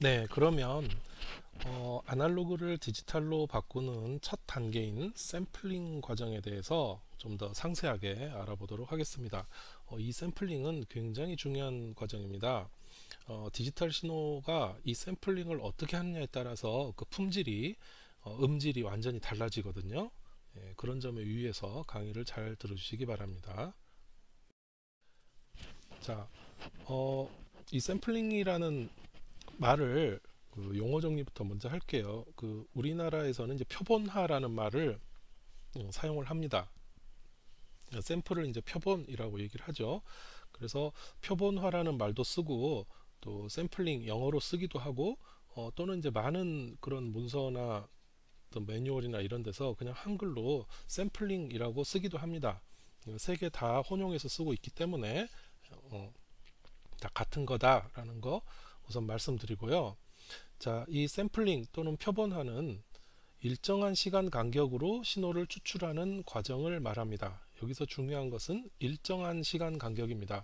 네, 그러면 아날로그를 디지털로 바꾸는 첫 단계인 샘플링 과정에 대해서 좀 더 상세하게 알아보도록 하겠습니다. 이 샘플링은 굉장히 중요한 과정입니다. 디지털 신호가 이 샘플링을 어떻게 하느냐에 따라서 그 품질이, 음질이 완전히 달라지거든요. 예, 그런 점에 유의해서 강의를 잘 들어주시기 바랍니다. 자, 어, 이 샘플링이라는 말을 그 용어 정리부터 먼저 할게요. 그 우리나라에서는 이제 표본화라는 말을 사용을 합니다. 샘플을 이제 표본이라고 얘기를 하죠. 그래서 표본화라는 말도 쓰고 또 샘플링 영어로 쓰기도 하고 또는 이제 많은 그런 문서나 또 매뉴얼이나 이런 데서 그냥 한글로 샘플링이라고 쓰기도 합니다. 세 개 다 혼용해서 쓰고 있기 때문에 어, 다 같은 거다라는 거 우선 말씀드리고요. 자, 이 샘플링 또는 표본화는 일정한 시간 간격으로 신호를 추출하는 과정을 말합니다. 여기서 중요한 것은 일정한 시간 간격입니다.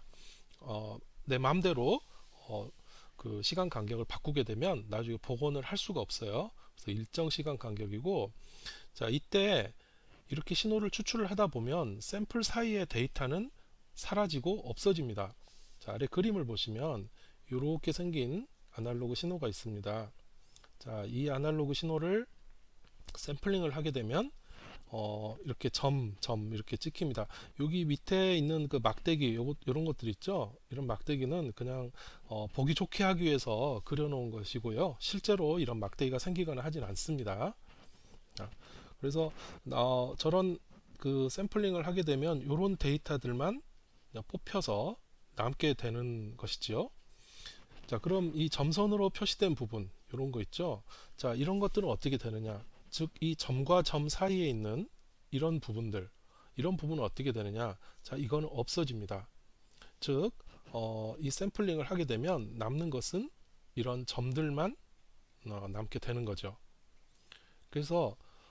내 마음대로 어, 그 시간 간격을 바꾸게 되면 나중에 복원을 할 수가 없어요. 그래서 일정 시간 간격이고, 자, 이때 이렇게 신호를 추출을 하다 보면 샘플 사이의 데이터는 사라지고 없어집니다. 자, 아래 그림을 보시면 이렇게 생긴 아날로그 신호가 있습니다. 자, 이 아날로그 신호를 샘플링을 하게 되면 이렇게 점 이렇게 찍힙니다. 여기 밑에 있는 그 막대기 요런 것들 있죠. 이런 막대기는 그냥 보기 좋게 하기 위해서 그려놓은 것이고요. 실제로 이런 막대기가 생기거나 하진 않습니다. 자, 그래서 저런 그 샘플링을 하게 되면 이런 데이터들만 그냥 뽑혀서 남게 되는 것이지요. 자, 그럼 이 점선으로 표시된 부분 이런 거 있죠. 자, 이런 것들은 어떻게 되느냐? 즉, 이 점과 점 사이에 있는 이런 부분들, 이런 부분은 어떻게 되느냐? 자, 이거는 없어집니다. 즉, 이 샘플링을 하게 되면 남는 것은 이런 점들만 남게 되는 거죠. 그래서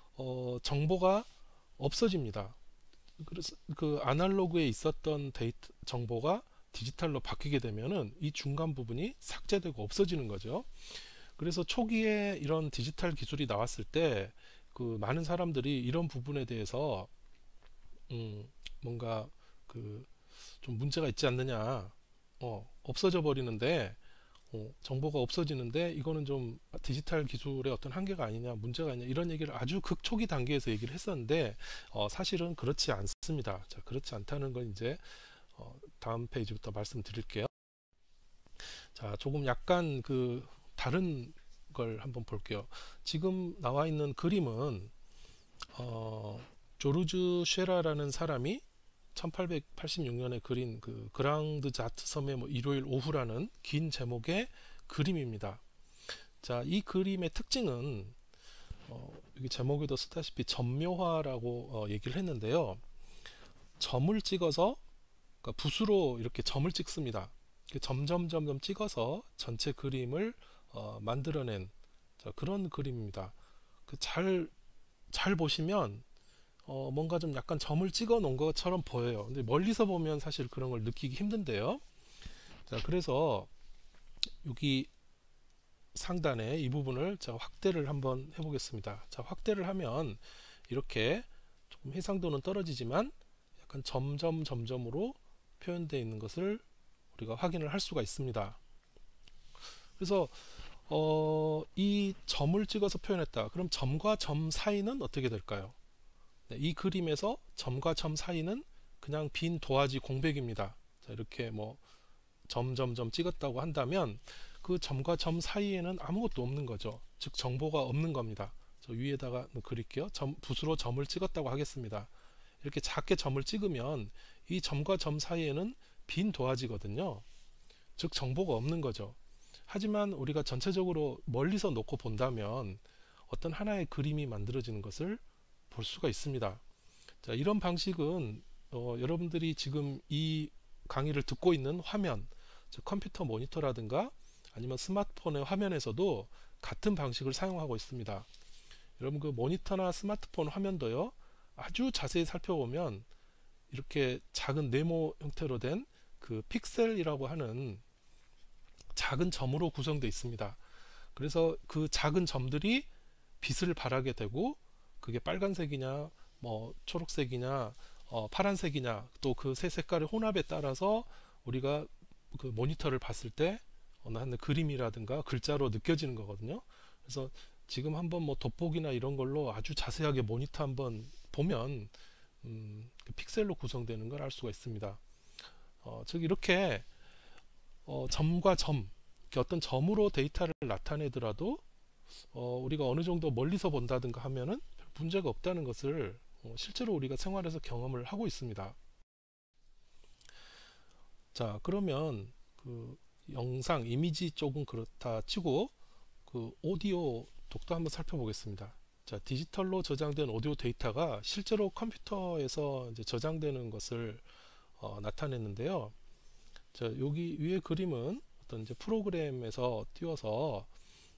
정보가 없어집니다. 그래서 그 아날로그에 있었던 데이터 정보가 디지털로 바뀌게 되면은 이 중간 부분이 삭제되고 없어지는 거죠. 그래서 초기에 이런 디지털 기술이 나왔을 때 그 많은 사람들이 이런 부분에 대해서 뭔가 그 좀 문제가 있지 않느냐, 없어져 버리는데 정보가 없어지는데 이거는 좀 디지털 기술의 어떤 한계가 아니냐, 문제가 아니냐 이런 얘기를 아주 극초기 단계에서 얘기를 했었는데 사실은 그렇지 않습니다. 자, 그렇지 않다는 건 이제 다음 페이지부터 말씀드릴게요. 자, 조금 약간 그 다른 걸 한번 볼게요. 지금 나와 있는 그림은 조르주 쉐라라는 사람이 1886년에 그린 그 그랑드 자트 섬의 뭐 일요일 오후라는 긴 제목의 그림입니다. 자, 이 그림의 특징은 여기 제목에도 쓰다시피 점묘화라고 얘기를 했는데요. 점을 찍어서 그러니까 붓으로 이렇게 점을 찍습니다. 점점점점 찍어서 전체 그림을 만들어낸 그런 그림입니다. 잘 보시면 뭔가 좀 약간 점을 찍어 놓은 것처럼 보여요. 근데 멀리서 보면 사실 그런 걸 느끼기 힘든데요. 자, 그래서 여기 상단에 이 부분을 제가 확대를 한번 해보겠습니다. 자, 확대를 하면 이렇게 조금 해상도는 떨어지지만 약간 점점점점으로 표현되어 있는 것을 우리가 확인을 할 수가 있습니다. 그래서 이 점을 찍어서 표현했다. 그럼 점과 점 사이는 어떻게 될까요? 네, 이 그림에서 점과 점 사이는 그냥 빈 도화지 공백입니다. 자, 이렇게 뭐 점점점 찍었다고 한다면 그 점과 점 사이에는 아무것도 없는 거죠. 즉 정보가 없는 겁니다. 저 위에다가 그릴게요. 붓으로 점을 찍었다고 하겠습니다. 이렇게 작게 점을 찍으면 이 점과 점 사이에는 빈 도화지거든요. 즉 정보가 없는 거죠. 하지만 우리가 전체적으로 멀리서 놓고 본다면 어떤 하나의 그림이 만들어지는 것을 볼 수가 있습니다. 자, 이런 방식은 여러분들이 지금 이 강의를 듣고 있는 화면, 즉 컴퓨터 모니터라든가 아니면 스마트폰의 화면에서도 같은 방식을 사용하고 있습니다. 여러분 그 모니터나 스마트폰 화면도요, 아주 자세히 살펴보면 이렇게 작은 네모 형태로 된 그 픽셀이라고 하는 작은 점으로 구성되어 있습니다. 그래서 그 작은 점들이 빛을 발하게 되고 그게 빨간색이냐 뭐 초록색이냐 파란색이냐 또 그 세 색깔의 혼합에 따라서 우리가 그 모니터를 봤을 때 어느 한 그림이라든가 글자로 느껴지는 거거든요. 그래서 지금 한번 뭐 돋보기나 이런 걸로 아주 자세하게 모니터 한번 보면 그 픽셀로 구성되는 걸 알 수가 있습니다. 즉 이렇게 점과 점, 이렇게 어떤 점으로 데이터를 나타내더라도 우리가 어느 정도 멀리서 본다든가 하면은 별 문제가 없다는 것을 실제로 우리가 생활에서 경험을 하고 있습니다. 자, 그러면 그 영상, 이미지 쪽은 그렇다 치고 그 오디오 쪽도 한번 살펴보겠습니다. 자, 디지털로 저장된 오디오 데이터가 실제로 컴퓨터에서 이제 저장되는 것을 나타냈는데요. 자, 여기 위에 그림은 어떤 이제 프로그램에서 띄워서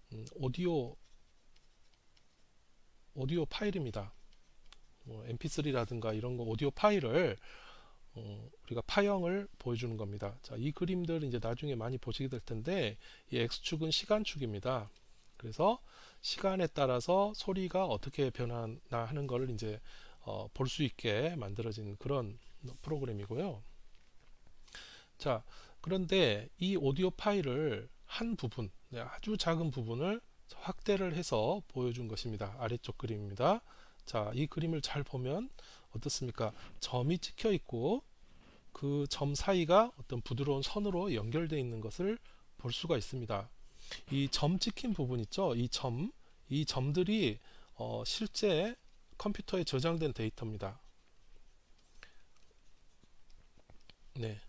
오디오 파일입니다. mp3라든가 이런 거 오디오 파일을 우리가 파형을 보여주는 겁니다. 자, 이 그림들 이제 나중에 많이 보시게 될 텐데 이 x축은 시간축입니다. 그래서 시간에 따라서 소리가 어떻게 변하나 하는 것을 이제 볼 수 있게 만들어진 그런 프로그램이고요. 자, 그런데 이 오디오 파일을 한 부분, 아주 작은 부분을 확대를 해서 보여준 것입니다. 아래쪽 그림입니다. 자, 이 그림을 잘 보면 어떻습니까? 점이 찍혀 있고 그 점 사이가 어떤 부드러운 선으로 연결되어 있는 것을 볼 수가 있습니다. 이 점 찍힌 부분 있죠? 이 점들이 실제 컴퓨터에 저장된 데이터입니다. 네.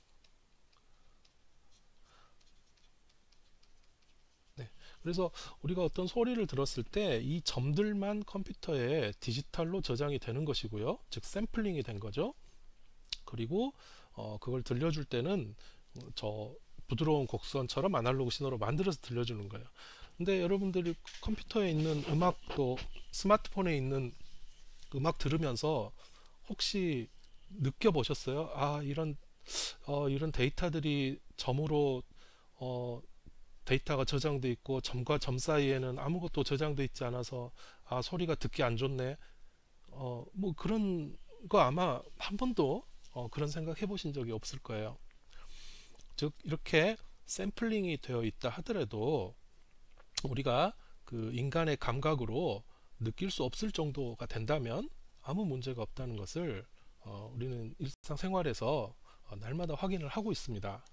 네. 그래서 우리가 어떤 소리를 들었을 때 이 점들만 컴퓨터에 디지털로 저장이 되는 것이고요. 즉 샘플링이 된 거죠. 그리고 그걸 들려줄 때는 저 부드러운 곡선처럼 아날로그 신호로 만들어서 들려주는 거예요. 근데 여러분들이 컴퓨터에 있는 음악도 스마트폰에 있는 음악 들으면서 혹시 느껴보셨어요? 아, 이런 데이터들이 점으로 데이터가 저장돼 있고 점과 점 사이에는 아무것도 저장돼 있지 않아서 아, 소리가 듣기 안 좋네. 뭐 그런 거 아마 한 번도 그런 생각 해보신 적이 없을 거예요. 즉 이렇게 샘플링이 되어 있다 하더라도 우리가 그 인간의 감각으로 느낄 수 없을 정도가 된다면 아무 문제가 없다는 것을 우리는 일상생활에서 날마다 확인을 하고 있습니다.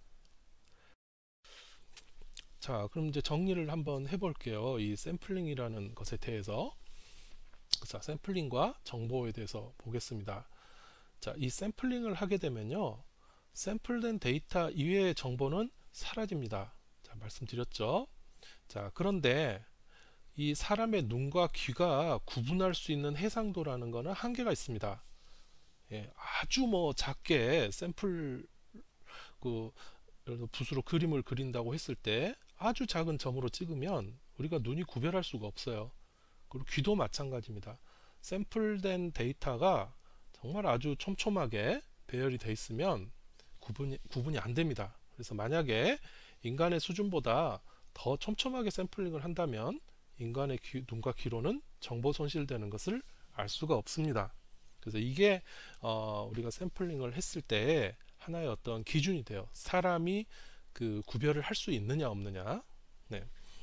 자, 그럼 이제 정리를 한번 해볼게요. 이 샘플링이라는 것에 대해서. 자, 샘플링과 정보에 대해서 보겠습니다. 자, 이 샘플링을 하게 되면요, 샘플된 데이터 이외의 정보는 사라집니다. 자, 말씀드렸죠. 자, 그런데 이 사람의 눈과 귀가 구분할 수 있는 해상도라는 것은 한계가 있습니다. 예, 아주 뭐 작게 샘플 그 예를 들어 붓으로 그림을 그린다고 했을 때 아주 작은 점으로 찍으면 우리가 눈이 구별할 수가 없어요. 그리고 귀도 마찬가지입니다. 샘플된 데이터가 정말 아주 촘촘하게 배열이 되어 있으면 구분이 안 됩니다. 그래서 만약에 인간의 수준보다 더 촘촘하게 샘플링을 한다면 인간의 눈과 귀로는 정보 손실되는 것을 알 수가 없습니다. 그래서 이게 우리가 샘플링을 했을 때 하나의 어떤 기준이 돼요. 사람이 그 구별을 할 수 있느냐 없느냐. 네.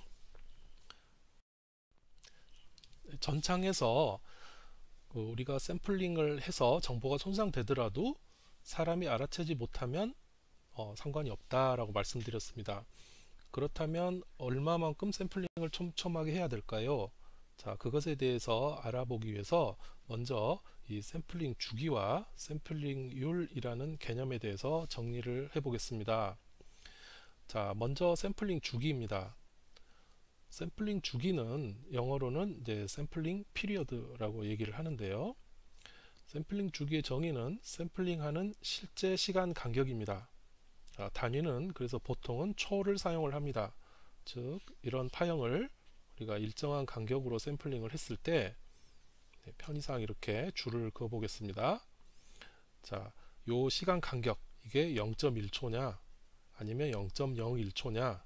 전창에서 우리가 샘플링을 해서 정보가 손상되더라도 사람이 알아채지 못하면 상관이 없다라고 말씀드렸습니다. 그렇다면 얼마만큼 샘플링을 촘촘하게 해야 될까요? 자, 그것에 대해서 알아보기 위해서 먼저 이 샘플링 주기와 샘플링률이라는 개념에 대해서 정리를 해 보겠습니다. 자, 먼저 샘플링 주기입니다. 샘플링 주기는 영어로는 이제 샘플링 피리어드라고 얘기를 하는데요. 샘플링 주기의 정의는 샘플링하는 실제 시간 간격입니다. 자, 단위는 그래서 보통은 초를 사용을 합니다. 즉 이런 파형을 우리가 일정한 간격으로 샘플링을 했을 때 편의상 이렇게 줄을 그어 보겠습니다. 자, 요 시간 간격 이게 0.1초냐 아니면 0.01초냐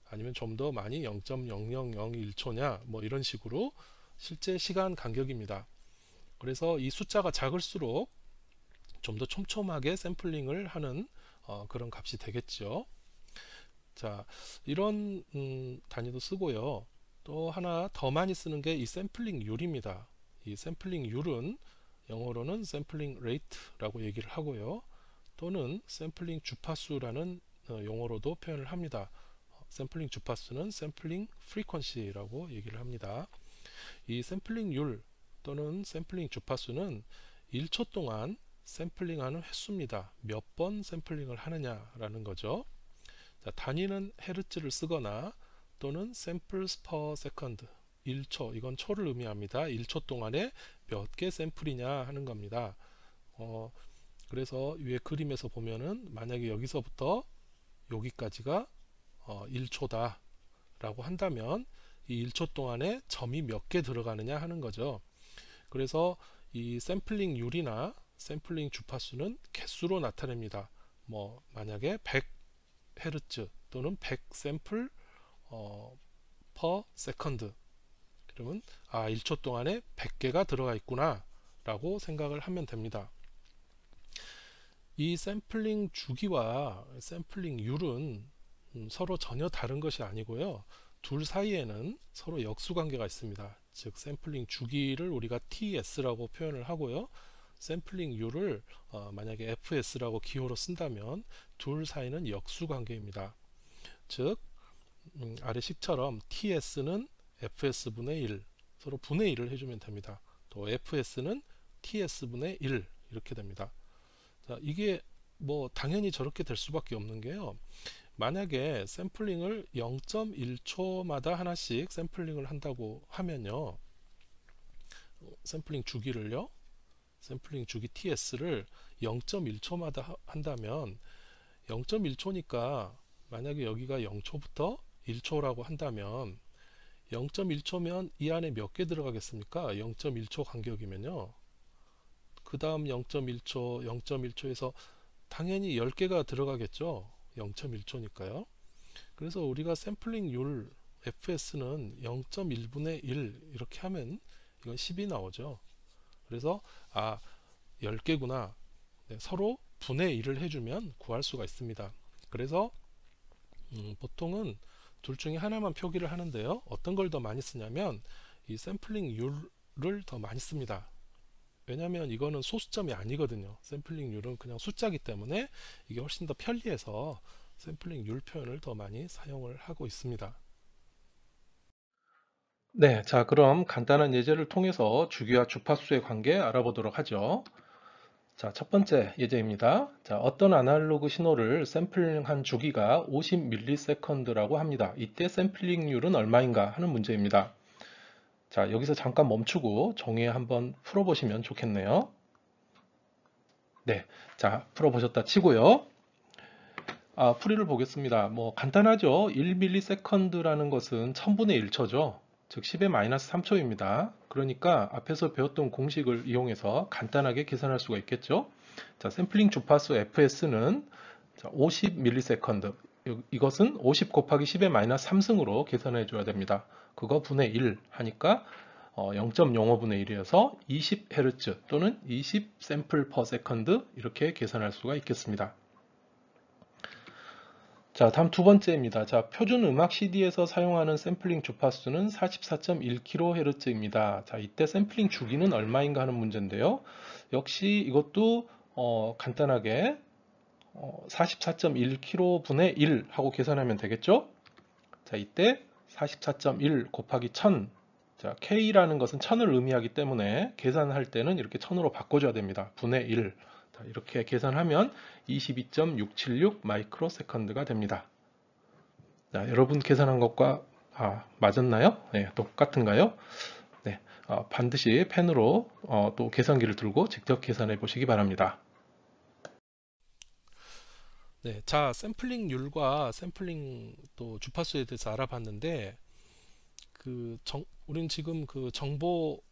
아니면 좀 더 많이 0.0001초냐 뭐 이런 식으로 실제 시간 간격입니다. 그래서 이 숫자가 작을수록 좀 더 촘촘하게 샘플링을 하는 그런 값이 되겠죠. 자, 이런 단위도 쓰고요. 또 하나 더 많이 쓰는 게 이 샘플링률입니다. 이 샘플링률은 영어로는 샘플링 레이트라고 얘기를 하고요. 또는 샘플링 주파수라는 용어로도 표현을 합니다. 샘플링 주파수는 샘플링 프리퀀시라고 얘기를 합니다. 이 샘플링률 또는 샘플링 주파수는 1초 동안 샘플링하는 횟수입니다. 몇 번 샘플링을 하느냐라는 거죠. 자, 단위는 헤르츠를 쓰거나 또는 samples per second 1초, 이건 초를 의미합니다. 1초 동안에 몇 개 샘플이냐 하는 겁니다. 그래서 위에 그림에서 보면은 만약에 여기서부터 여기까지가 1초다 라고 한다면 이 1초 동안에 점이 몇 개 들어가느냐 하는 거죠. 그래서 이 샘플링률이나 샘플링 주파수는 개수로 나타냅니다. 뭐 만약에 100Hz 또는 100 샘플 per second, 그러면 1초 동안에 100개가 들어가 있구나 라고 생각을 하면 됩니다. 이 샘플링 주기와 샘플링률은 서로 전혀 다른 것이 아니고요. 둘 사이에는 서로 역수관계가 있습니다. 즉 샘플링 주기를 우리가 TS라고 표현을 하고요. 샘플링률을 만약에 FS라고 기호로 쓴다면 둘 사이는 역수관계입니다. 즉 아래 식처럼 TS는 FS분의 1, 서로 분의 1을 해주면 됩니다. 또 FS는 TS분의 1 이렇게 됩니다. 자, 이게 뭐 당연히 저렇게 될 수밖에 없는 게요. 만약에 샘플링을 0.1초마다 하나씩 샘플링을 한다고 하면요. 샘플링 주기를요. 샘플링 주기 TS를 0.1초마다 한다면 0.1초니까 만약에 여기가 0초부터 1초라고 한다면 0.1초면 이 안에 몇 개 들어가겠습니까? 0.1초 간격이면요. 그 다음 0.1초, 0.1초에서 당연히 10개가 들어가겠죠. 0.1초니까요. 그래서 우리가 샘플링률 FS는 0.1분의 1 이렇게 하면 이건 10이 나오죠. 그래서 10개구나. 네, 서로 분의 1을 해주면 구할 수가 있습니다. 그래서 보통은 둘 중에 하나만 표기를 하는데요. 어떤 걸 더 많이 쓰냐면 이 샘플링률을 더 많이 씁니다. 왜냐하면 이거는 소수점이 아니거든요. 샘플링률은 그냥 숫자이기 때문에 이게 훨씬 더 편리해서 샘플링률 표현을 더 많이 사용을 하고 있습니다. 네, 자 그럼 간단한 예제를 통해서 주기와 주파수의 관계 알아보도록 하죠. 자, 첫 번째 예제입니다. 자, 어떤 아날로그 신호를 샘플링한 주기가 50ms라고 합니다. 이때 샘플링률은 얼마인가 하는 문제입니다. 자, 여기서 잠깐 멈추고 종이에 한번 풀어보시면 좋겠네요. 네, 자, 풀어보셨다 치고요. 풀이를 보겠습니다. 뭐 간단하죠. 1ms라는 것은 1000분의 1초죠. 즉 10의 마이너스 3초입니다. 그러니까 앞에서 배웠던 공식을 이용해서 간단하게 계산할 수가 있겠죠. 자, 샘플링 주파수 FS는 50ms. 이것은 50 곱하기 10의 마이너스 3승으로 계산해 줘야 됩니다. 그거 분의 1 하니까 0.05분의 1이어서 20Hz 또는 20 샘플 per second 이렇게 계산할 수가 있겠습니다. 자, 다음 두 번째입니다. 자, 표준 음악 CD에서 사용하는 샘플링 주파수는 44.1kHz입니다. 자, 이때 샘플링 주기는 얼마인가 하는 문제인데요. 역시 이것도 간단하게 44.1kV분의 1 하고 계산하면 되겠죠? 자, 이때 44.1 곱하기 1000. 자, K라는 것은 1000을 의미하기 때문에 계산할 때는 이렇게 1000으로 바꿔줘야 됩니다. 분의 1. 자, 이렇게 계산하면 22.676 마이크로 세컨드가 됩니다. 자, 여러분 계산한 것과 맞았나요? 네, 똑같은가요? 네, 반드시 펜으로 또 계산기를 들고 직접 계산해 보시기 바랍니다. 네, 자, 샘플링률과 샘플링 또 주파수에 대해서 알아봤는데 우린 지금 그 정보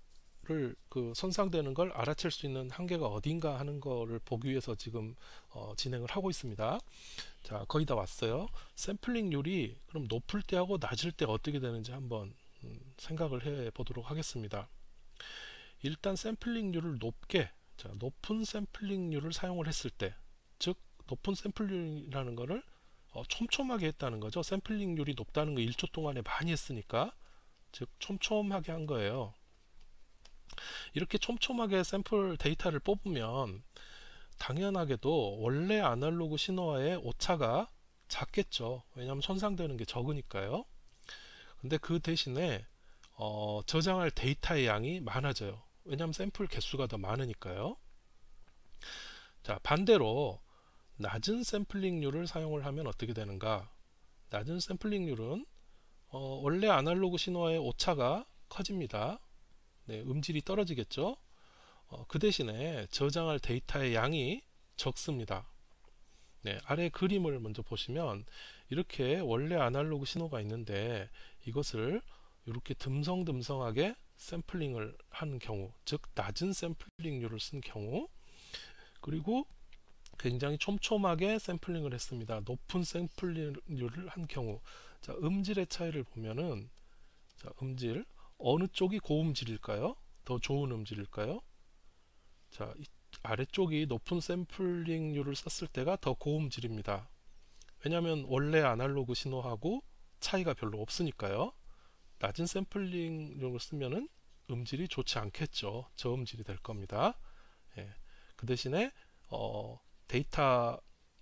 그 손상되는 걸 알아챌 수 있는 한계가 어딘가 하는 거를 보기 위해서 지금 진행을 하고 있습니다. 자, 거의 다 왔어요. 샘플링률이 그럼 높을 때하고 낮을 때 어떻게 되는지 한번 생각을 해 보도록 하겠습니다. 일단 샘플링률을 높게, 자, 높은 샘플링률을 사용을 했을 때, 즉 높은 샘플링이라는 거를 촘촘하게 했다는 거죠. 샘플링률이 높다는 거 1초 동안에 많이 했으니까, 즉 촘촘하게 한 거예요. 이렇게 촘촘하게 샘플 데이터를 뽑으면 당연하게도 원래 아날로그 신호와의 오차가 작겠죠. 왜냐하면 손상되는 게 적으니까요. 근데 그 대신에 저장할 데이터의 양이 많아져요. 왜냐하면 샘플 개수가 더 많으니까요. 자, 반대로 낮은 샘플링률을 사용을 하면 어떻게 되는가? 낮은 샘플링률은 원래 아날로그 신호와의 오차가 커집니다. 네, 음질이 떨어지겠죠. 그 대신에 저장할 데이터의 양이 적습니다. 네, 아래 그림을 먼저 보시면 이렇게 원래 아날로그 신호가 있는데 이것을 이렇게 듬성듬성하게 샘플링을 한 경우, 즉 낮은 샘플링률을 쓴 경우, 그리고 굉장히 촘촘하게 샘플링을 했습니다. 높은 샘플링률을 한 경우, 자, 음질의 차이를 보면은, 자, 음질 어느 쪽이 고음질일까요? 더 좋은 음질일까요? 자, 이 아래쪽이 높은 샘플링률을 썼을 때가 더 고음질입니다. 왜냐하면 원래 아날로그 신호하고 차이가 별로 없으니까요. 낮은 샘플링률을 쓰면은 음질이 좋지 않겠죠. 저음질이 될 겁니다. 예. 그 대신에 데이터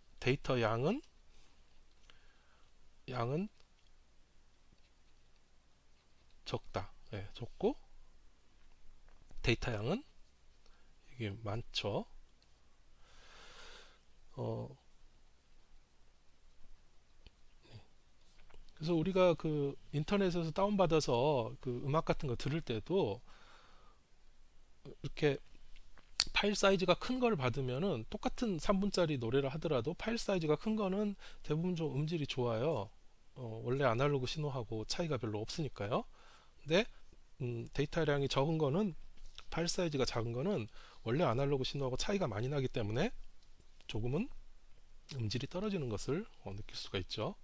양은 적다. 예, 적고 데이터 양은 이게 많죠. 그래서 우리가 그 인터넷에서 다운받아서 그 음악 같은 거 들을 때도 이렇게 파일 사이즈가 큰 걸 받으면은 똑같은 3분짜리 노래를 하더라도 파일 사이즈가 큰 거는 대부분 좀 음질이 좋아요. 원래 아날로그 신호하고 차이가 별로 없으니까요. 근데 데이터량이 적은 거는, 파일 사이즈가 작은 거는 원래 아날로그 신호하고 차이가 많이 나기 때문에 조금은 음질이 떨어지는 것을 느낄 수가 있죠.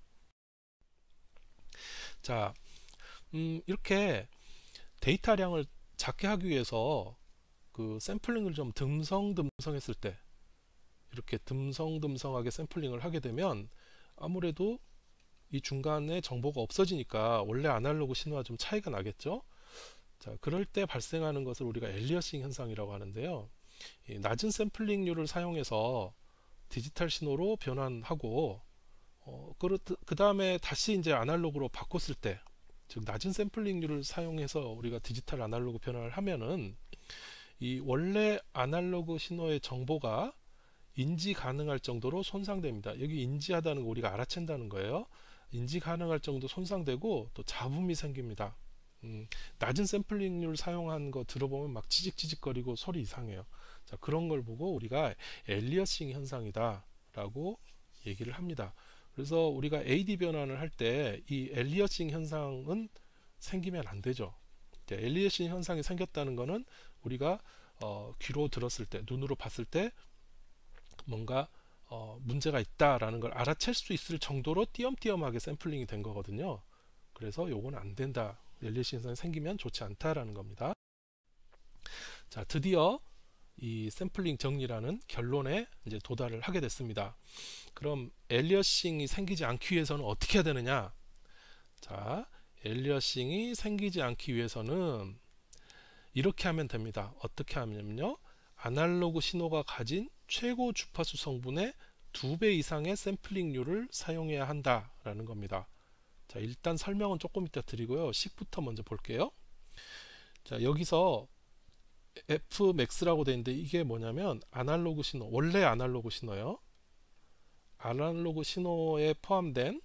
자, 이렇게 데이터량을 작게 하기 위해서 그 샘플링을 좀 듬성듬성했을 때, 이렇게 듬성듬성하게 샘플링을 하게 되면 아무래도 이 중간에 정보가 없어지니까 원래 아날로그 신호와 좀 차이가 나겠죠. 자, 그럴 때 발생하는 것을 우리가 엘리어싱 현상이라고 하는데요. 이 낮은 샘플링률을 사용해서 디지털 신호로 변환하고 그 다음에 다시 이제 아날로그로 바꿨을 때, 즉 낮은 샘플링률을 사용해서 우리가 디지털 아날로그 변환을 하면은 이 원래 아날로그 신호의 정보가 인지 가능할 정도로 손상됩니다. 여기 인지하다는 거 우리가 알아챈다는 거예요. 인지 가능할 정도 손상되고 또 잡음이 생깁니다. 낮은 샘플링률 사용한 거 들어보면 막 지직지직거리고 소리 이상해요. 자, 그런 걸 보고 우리가 엘리어싱 현상이다 라고 얘기를 합니다. 그래서 우리가 AD 변환을 할 때 이 엘리어싱 현상은 생기면 안 되죠. 엘리어싱 현상이 생겼다는 거는 우리가 귀로 들었을 때, 눈으로 봤을 때 뭔가 문제가 있다라는 걸 알아챌 수 있을 정도로 띄엄띄엄하게 샘플링이 된 거거든요. 그래서 요건 안 된다. 엘리어싱 현상이 생기면 좋지 않다라는 겁니다. 자, 드디어 이 샘플링 정리라는 결론에 이제 도달을 하게 됐습니다. 그럼 엘리어싱이 생기지 않기 위해서는 어떻게 해야 되느냐? 자, 엘리어싱이 생기지 않기 위해서는 이렇게 하면 됩니다. 어떻게 하면요? 아날로그 신호가 가진 최고 주파수 성분의 2배 이상의 샘플링률을 사용해야 한다라는 겁니다. 자, 일단 설명은 조금 이따 드리고요. 식부터 먼저 볼게요. 자, 여기서 Fmax라고 되어 있는데 이게 뭐냐면 아날로그 신호, 원래 아날로그 신호요. 아날로그 신호에 포함된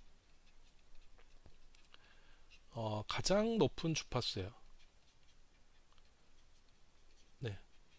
가장 높은 주파수예요. 네.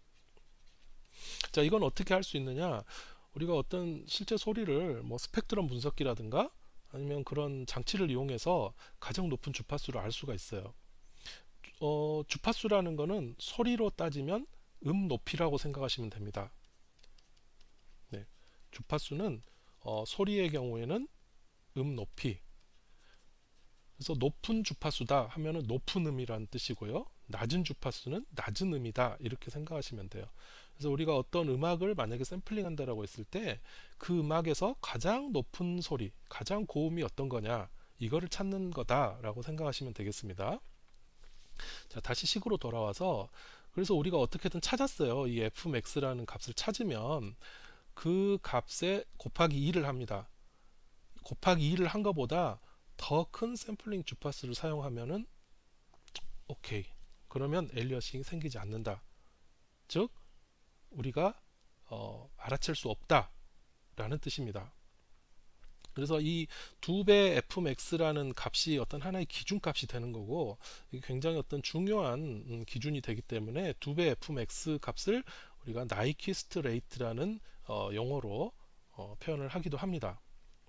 자, 이건 어떻게 할 수 있느냐? 우리가 어떤 실제 소리를 뭐 스펙트럼 분석기라든가 아니면 그런 장치를 이용해서 가장 높은 주파수를 알 수가 있어요. 주파수라는 거는 소리로 따지면 높이라고 생각하시면 됩니다. 네, 주파수는 소리의 경우에는 높이. 그래서 높은 주파수다 하면은 높은 음이라는 뜻이고요. 낮은 주파수는 낮은 음이다 이렇게 생각하시면 돼요. 그래서 우리가 어떤 음악을 만약에 샘플링 한다라고 했을 때 그 음악에서 가장 높은 소리, 가장 고음이 어떤 거냐 이거를 찾는 거다라고 생각하시면 되겠습니다. 자, 다시 식으로 돌아와서 그래서 우리가 어떻게든 찾았어요. 이 fmax라는 값을 찾으면 그 값에 곱하기 2를 합니다. 곱하기 2를 한 것보다 더 큰 샘플링 주파수를 사용하면은 오케이. 그러면 엘리어싱이 생기지 않는다. 즉 우리가 알아챌 수 없다 라는 뜻입니다. 그래서 이 2배 fmax라는 값이 어떤 하나의 기준값이 되는 거고 이게 굉장히 어떤 중요한 기준이 되기 때문에 2배 fmax 값을 우리가 나이퀴스트 레이트라는 용어로 표현을 하기도 합니다.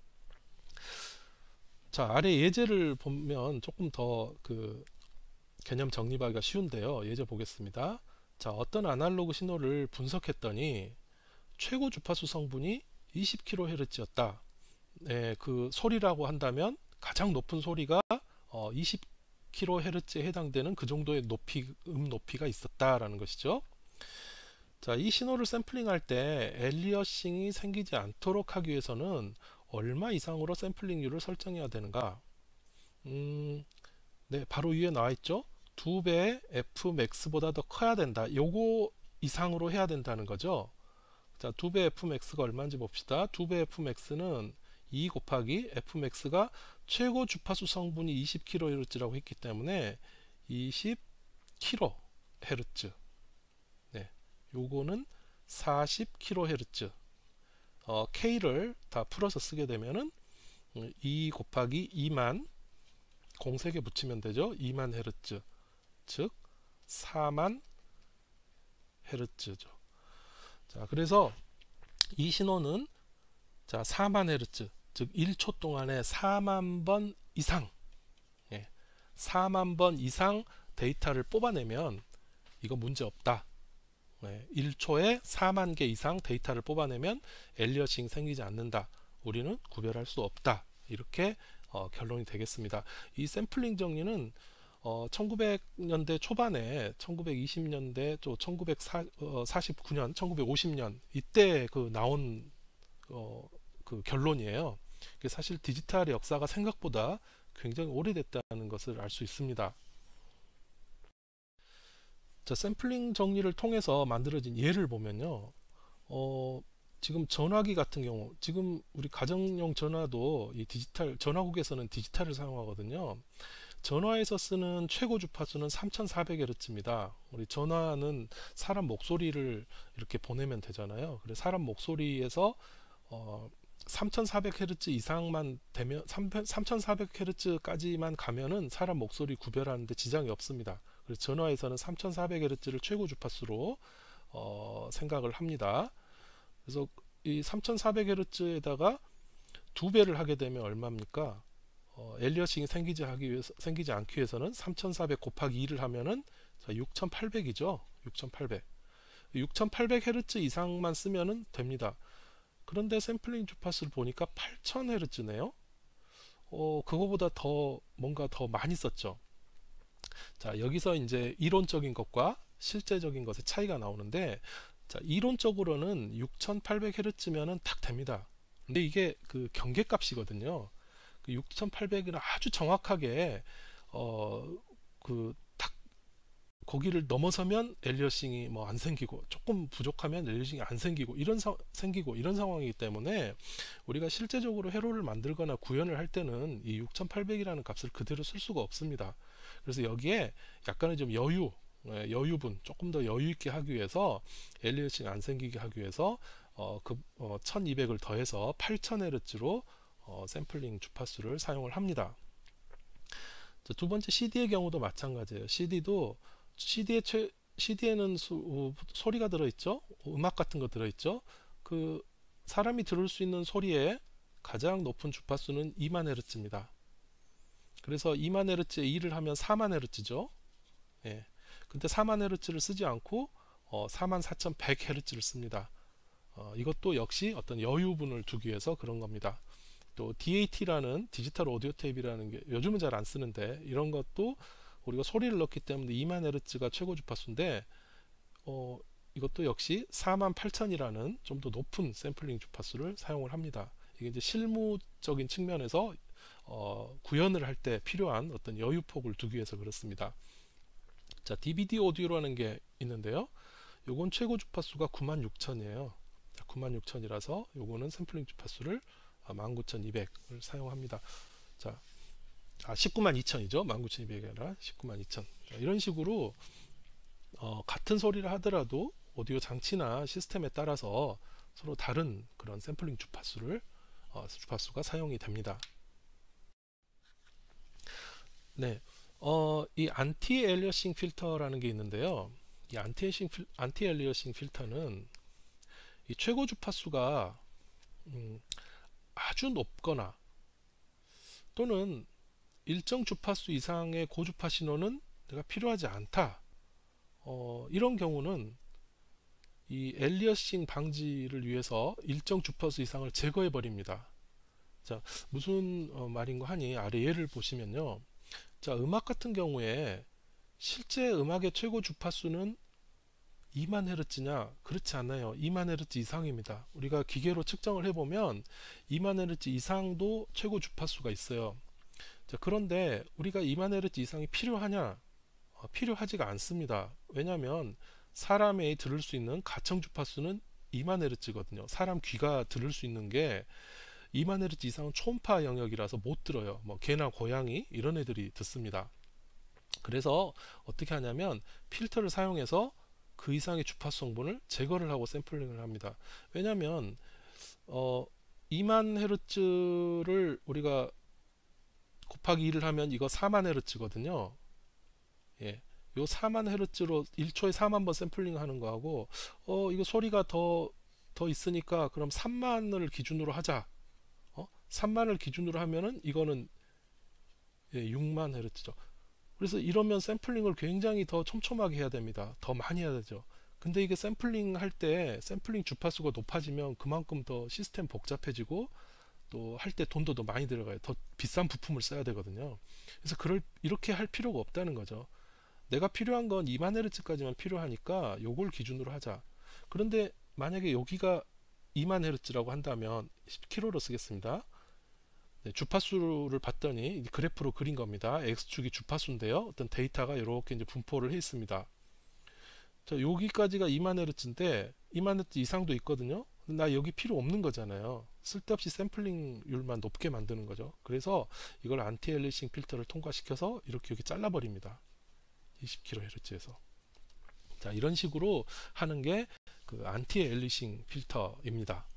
자, 아래 예제를 보면 조금 더 그 개념 정립하기가 쉬운데요. 예제 보겠습니다. 자, 어떤 아날로그 신호를 분석했더니 최고 주파수 성분이 20kHz였다. 네, 그 소리라고 한다면 가장 높은 소리가 20kHz에 해당되는 그 정도의 높이가 있었다라는 것이죠. 자, 이 신호를 샘플링할 때 엘리어싱이 생기지 않도록 하기 위해서는 얼마 이상으로 샘플링률을 설정해야 되는가? 네, 바로 위에 나와 있죠. 2배의 fmax보다 더 커야 된다. 요거 이상으로 해야 된다는 거죠. 자, 2배 fmax가 얼마인지 봅시다. 2배 fmax는 2 곱하기 fmax가 최고 주파수 성분이 20kHz라고 했기 때문에 20kHz. 네, 요거는 40kHz. K를 다 풀어서 쓰게 되면은 2 곱하기 2만 공색에 붙이면 되죠. 2만 헤르츠. 즉 4만 헤르츠죠. 자, 그래서 이 신호는 자, 4만 헤르츠. 즉 1초 동안에 4만 번 이상 4만 번 이상 데이터를 뽑아내면 이거 문제 없다. 1초에 4만 개 이상 데이터를 뽑아내면 엘리어싱 생기지 않는다. 우리는 구별할 수 없다. 이렇게 결론이 되겠습니다. 이 샘플링 정리는 1900년대 초반에 1920년대 또 1949년 1950년 이때 그 나온 그 결론이에요. 사실 디지털의 역사가 생각보다 굉장히 오래됐다는 것을 알 수 있습니다. 자, 샘플링 정리를 통해서 만들어진 예를 보면요. 지금 전화기 같은 경우, 지금 우리 가정용 전화도 이 디지털, 전화국에서는 디지털을 사용하거든요. 전화에서 쓰는 최고 주파수는 3400Hz입니다. 우리 전화는 사람 목소리를 이렇게 보내면 되잖아요. 그래서 사람 목소리에서 3400Hz 이상만 되면 3400Hz까지만 가면은 사람 목소리 구별하는데 지장이 없습니다. 그래서 전화에서는 3400Hz를 최고 주파수로 생각을 합니다. 그래서 이 3400Hz에다가 2배를 하게 되면 얼마입니까? 엘리어싱이 생기지 않기 위해서는 3400 곱하기 2를 하면은 6800이죠. 6800. 6800Hz 이상만 쓰면은 됩니다. 그런데 샘플링 주파수를 보니까 8000Hz네요. 그거보다 더 뭔가 더 많이 썼죠. 자, 여기서 이제 이론적인 것과 실제적인 것의 차이가 나오는데, 자, 이론적으로는 6800Hz면은 딱 됩니다. 근데 이게 그 경계값이거든요. 그 6800은 아주 정확하게 그 딱 거기를 넘어서면 엘리어싱이 뭐 안 생기고 조금 부족하면 엘리어싱이 안 생기고 생기고 이런 상황이기 때문에 우리가 실제적으로 회로를 만들거나 구현을 할 때는 이 6800이라는 값을 그대로 쓸 수가 없습니다. 그래서 여기에 약간의 좀 여유분 조금 더 여유 있게 하기 위해서 엘리어싱 안 생기게 하기 위해서 1200을 더해서 8000Hz로 샘플링 주파수를 사용을 합니다. 자, 두 번째 CD의 경우도 마찬가지예요. CD에는 소리가 들어있죠. 음악 같은 거 들어있죠. 그 사람이 들을 수 있는 소리의 가장 높은 주파수는 2만 Hz입니다. 그래서 2만 Hz에 2를 하면 4만 Hz죠. 예. 근데 40,000Hz를 쓰지 않고 44,100Hz를 씁니다. 이것도 역시 어떤 여유분을 두기 위해서 그런 겁니다. 또 DAT라는 디지털 오디오 테이프라는 게 요즘은 잘 안 쓰는데, 이런 것도 우리가 소리를 넣기 때문에 20,000Hz가 최고 주파수인데 이것도 역시 48,000이라는 좀 더 높은 샘플링 주파수를 사용을 합니다. 이게 이제 실무적인 측면에서 구현을 할 때 필요한 어떤 여유폭을 두기 위해서 그렇습니다. 자, DVD 오디오라는 게 있는데요. 요건 최고 주파수가 96,000이에요. 96,000이라서 요거는 샘플링 주파수를 19,200을 사용합니다. 자, 192,000이죠. 19,200이 아니라 192,000. 이런 식으로 같은 소리를 하더라도 오디오 장치나 시스템에 따라서 서로 다른 그런 샘플링 주파수가 사용이 됩니다. 네, 이 안티 엘리어싱 필터라는 게 있는데요. 이 안티 엘리어싱 필터는 이 최고 주파수가 아주 높거나 또는 일정 주파수 이상의 고주파 신호는 내가 필요하지 않다. 이런 경우는 이 엘리어싱 방지를 위해서 일정 주파수 이상을 제거해 버립니다. 자, 무슨 말인가 하니 아래 예를 보시면요. 자, 음악 같은 경우에 실제 음악의 최고 주파수는 20,000Hz냐? 그렇지 않아요. 20,000Hz 이상입니다. 우리가 기계로 측정을 해보면 20,000Hz 이상도 최고 주파수가 있어요. 자, 그런데 우리가 20,000Hz 이상이 필요하냐? 필요하지가 않습니다. 왜냐하면 사람이 들을 수 있는 가청 주파수는 20,000Hz거든요. 사람 귀가 들을 수 있는 게 20,000Hz 이상은 초음파 영역이라서 못 들어요. 뭐 개나 고양이 이런 애들이 듣습니다. 그래서 어떻게 하냐면 필터를 사용해서 그 이상의 주파수 성분을 제거를 하고 샘플링을 합니다. 왜냐하면 20,000Hz를 우리가 곱하기 2를 하면 이거 40,000Hz거든요. 예. 요 40,000Hz로 1초에 40,000번 샘플링 하는 거하고 이거 소리가 더 있으니까 그럼 30,000을 기준으로 하자. 30,000을 기준으로 하면은 이거는 60,000Hz죠. 그래서 이러면 샘플링을 굉장히 더 촘촘하게 해야 됩니다. 더 많이 해야 되죠. 근데 이게 샘플링 할 때 샘플링 주파수가 높아지면 그만큼 더 시스템 복잡해지고 또 할 때 돈도 더 많이 들어가요. 더 비싼 부품을 써야 되거든요. 그래서 이렇게 할 필요가 없다는 거죠. 내가 필요한 건 20,000Hz까지만 필요하니까 요걸 기준으로 하자. 그런데 만약에 여기가 20,000Hz라고 한다면 10kH로 쓰겠습니다. 네, 주파수를 봤더니 그래프로 그린 겁니다. X축이 주파수인데요. 어떤 데이터가 이렇게 이제 분포를 해 있습니다. 자, 여기까지가 20,000Hz인데 20,000Hz 이상도 있거든요. 나 여기 필요 없는 거잖아요. 쓸데없이 샘플링률만 높게 만드는 거죠. 그래서 이걸 안티 엘리싱 필터를 통과시켜서 이렇게 여기 잘라버립니다. 20kHz에서. 자, 이런 식으로 하는 게 그 안티 엘리싱 필터입니다.